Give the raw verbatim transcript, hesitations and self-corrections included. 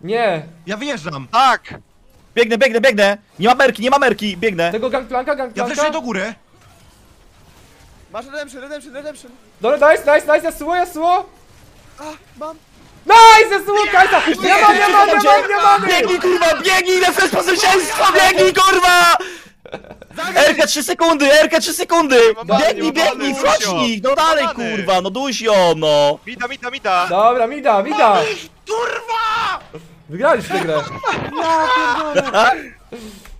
Nie! Ja wyjeżdżam. Tak! Biegnę, biegnę, biegnę! Nie ma merki, nie ma merki, biegnę! Tego gangplanka, Ja gangplanka? wleczę do góry. Masz redemption, redemption, redemption. Dobra, nice, nice, nice, Yasuo, Yasuo! A, mam. Nice, Yasuo, Kajsa! Nie mam, nie mam, nie mam, nie mam! Biegnij kurwa, biegnij, refresh po zwycięstwa, biegnij kurwa! Erka trzy sekundy, Erka trzy sekundy! mam Biegnij, bany, biegnij, mam wchodź bany. nich, no dalej Mam bany. kurwa, no duś ją, no! Mida, mida, mida! Dobra, mida, mida! Kurwa! Wygraliśmy tę grę! Ja pierdolę.